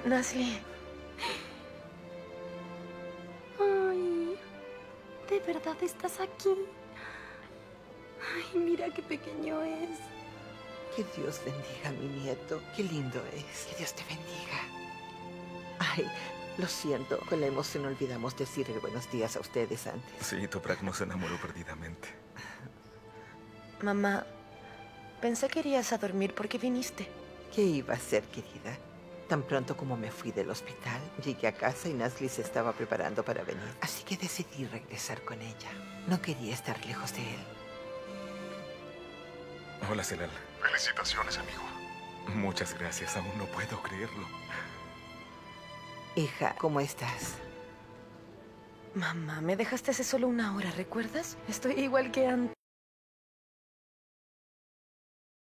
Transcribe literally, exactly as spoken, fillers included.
Nasli. Ay, ¿de verdad estás aquí? Ay, mira qué pequeño es. Que Dios bendiga a mi nieto. Qué lindo es. Que Dios te bendiga. Ay, lo siento. Con la emoción olvidamos decirle buenos días a ustedes antes. Sí, Toprak nos enamoró perdidamente. Mamá, pensé que irías a dormir porque viniste. ¿Qué iba a hacer, querida? Tan pronto como me fui del hospital, llegué a casa y Nasli se estaba preparando para venir. Así que decidí regresar con ella. No quería estar lejos de él. Hola, Celal. Felicitaciones, amigo. Muchas gracias. Aún no puedo creerlo. Hija, ¿cómo estás? Mamá, me dejaste hace solo una hora, ¿recuerdas? Estoy igual que antes.